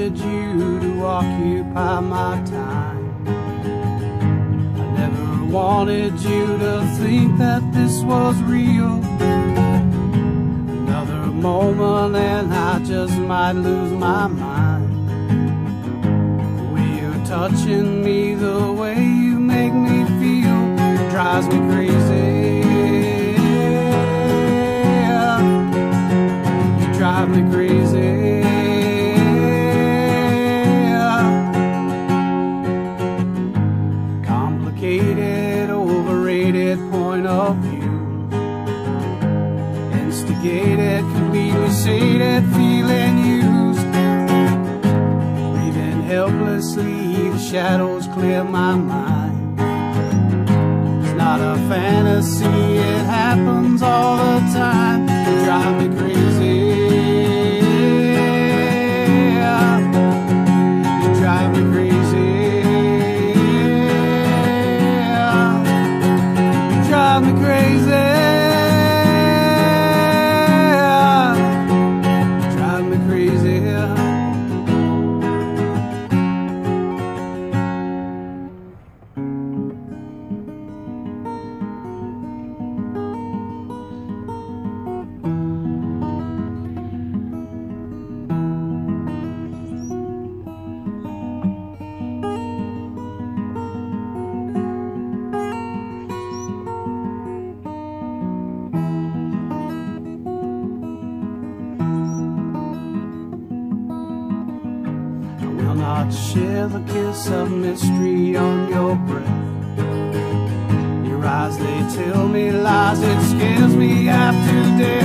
wanted you to occupy my time. I never wanted you to think that this was real. Another moment and I just might lose my mind. The way you're touching me, the way you make me feel, drives me crazy. You drive me crazy. Complicated, overrated point of view. Instigated, completely sated, feeling used. Breathing helplessly, the shadows clear my mind. It's not a fantasy, it happens all the time. You drive me crazy. You drive me crazy. You drive me crazy. Not share the kiss of mystery on your breath. Your eyes, they tell me lies, it scares me after death.